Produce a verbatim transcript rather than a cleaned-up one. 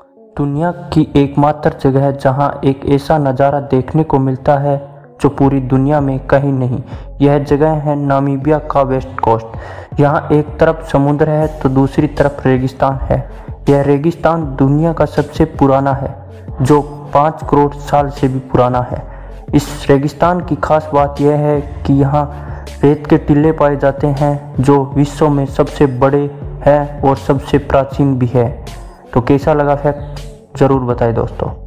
दुनिया की एकमात्र जगह है जहां एक ऐसा नज़ारा देखने को मिलता है जो पूरी दुनिया में कहीं नहीं। यह जगह है नामीबिया का वेस्ट कोस्ट। यहाँ एक तरफ समुद्र है तो दूसरी तरफ रेगिस्तान है। यह रेगिस्तान दुनिया का सबसे पुराना है, जो पाँच करोड़ साल से भी पुराना है। इस रेगिस्तान की खास बात यह है कि यहाँ रेत के टीले पाए जाते हैं जो विश्व में सबसे बड़े हैं और सबसे प्राचीन भी है। तो कैसा लगा फैक्ट ज़रूर बताएं दोस्तों।